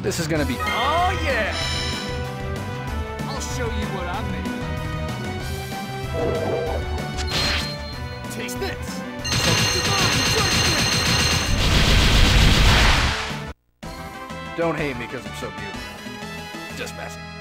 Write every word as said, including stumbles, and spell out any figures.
This is gonna be... Oh, yeah! I'll show you what I'm made of. Taste this! Don't hate me because I'm so beautiful. Just messing.